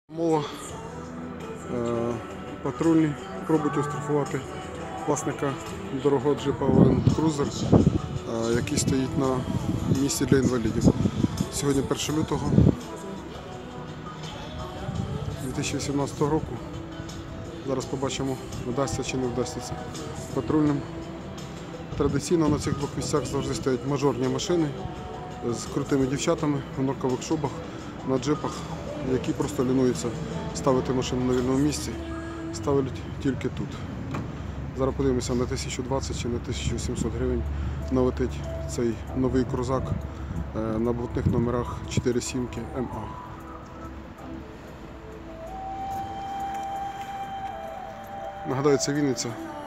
Мова патрульні пробують оштрафувати власника дорогого джипа Land Cruiser, який стоїть на місці для інвалідів. Сьогодні 1 лютого 2018 року. Зараз побачимо, вдасться чи не вдасться це патрульним. Традиційно на цих двох місцях завжди стоять мажорні машини з крутими дівчатами в норкових шубах на джипах, які просто лінуються ставити машину на вільному місці, ставлять тільки тут. Зараз подивимося, на 1020 чи на 1700 гривень налетить цей новий крузак на блатних номерах 4.7 МА. Нагадаю, це Вінниця.